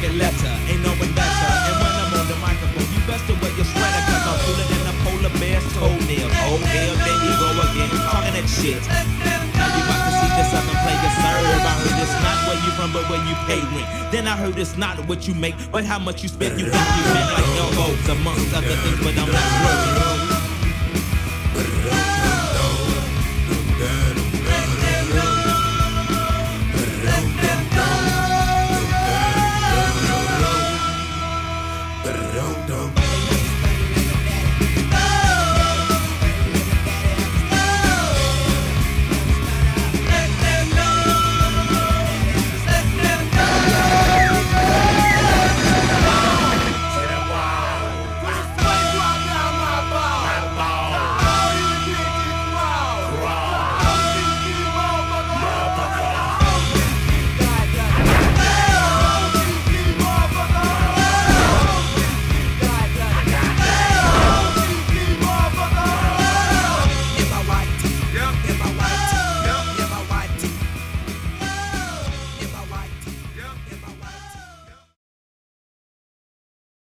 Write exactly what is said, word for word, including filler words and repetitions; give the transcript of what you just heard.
get lesser, ain't no one better. And when I'm on the microphone, you best to wear your sweater, cause I'm cooler than a polar bear's toenails. Oh hell, there you go again, talking that shit. Now you about to see the southern player serve. I heard it's not where you from, but where you pay rent. Then I heard it's not what you make, but how much you spend. You think you spend like elbows, amongst other things, but I'm not working.